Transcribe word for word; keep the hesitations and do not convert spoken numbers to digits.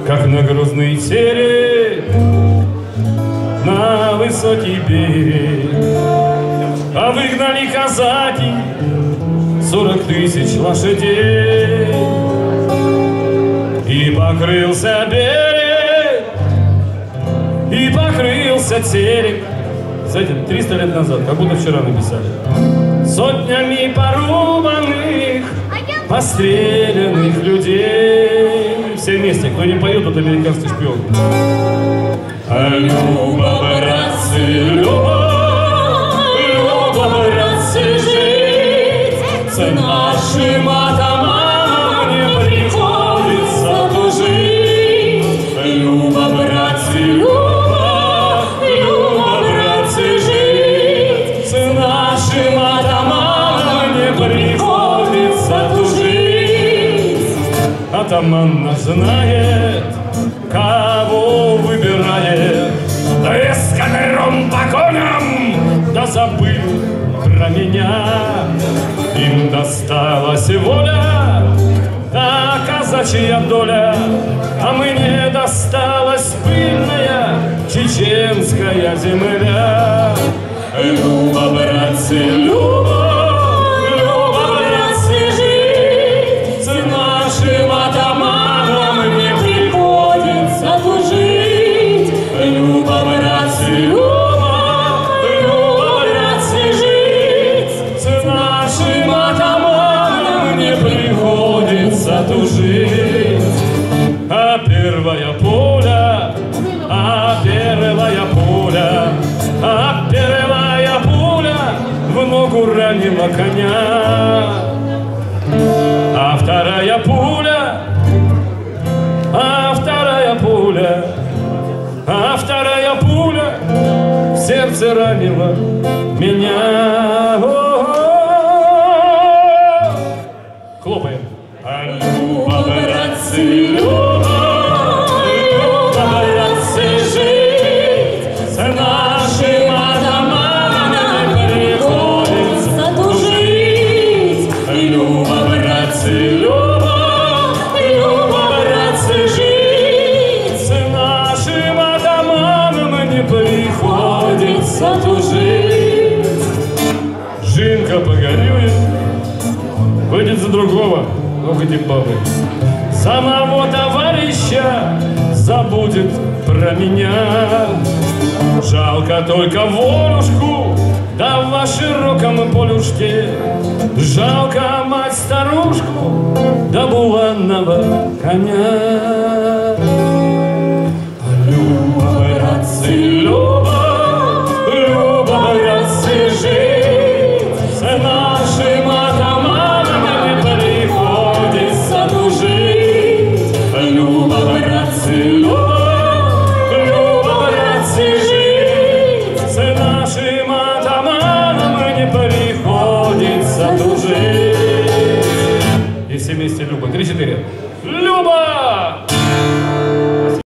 как на грузный терек, на высокий берег. А выгнали казаки сорок тысяч лошадей, и покрылся берег, и покрылся терек. Кстати, триста лет назад, как будто вчера написали. Сотнями порубанных, постреленных людей. Все вместе, кто не поет, тот американский шпион. А Люба, братцы, Люба, Люба, братцы, жить с нашим атаманом не приходится тужить. Люба, братцы, Люба, Люба, братцы, жить с нашим атаманом не приходится тужить. Атаман наш знает, кого выбирает, да эскадрон по коням, да забыл про меня. Им досталась воля, да казачья доля, а мне досталась пыльная чеченская земля. Люба, братцы, Люба, Люба, братцы, жить с нашим атаманом не приходится тужить. Люба, братцы, Люба, Люба, братцы, жить с нашим атаманом не приходится тужить. А первая пуля, а первая пуля, а первая пуля в ногу ранила коня. А вторая пуля, а вторая пуля, а вторая пуля в сердце ранила меня. О-о-о-о! Хлопаем. А Люба, братцы, Люба, Люба, братцы, жить с нашим атаманом приходится тужить. Люба, братцы, Люба, Люба, братцы, жить с нашим атаманом не приходится тужить. Жинка погорюет, выйдет за другого. Ох, эти бабы. Самого товарища забудет про меня. Жалко только волюшку, да в широком полюшке. Жалко мать-старушку, да буланного коня. Люба, братцы, Люба, Люба, братцы, жить с нашим атаманом не приходится тужить. Люба, братцы, Люба, Люба, братцы, жить с нашим атаманом не приходится тужить. И все вместе Люба. Три-четыре. Люба!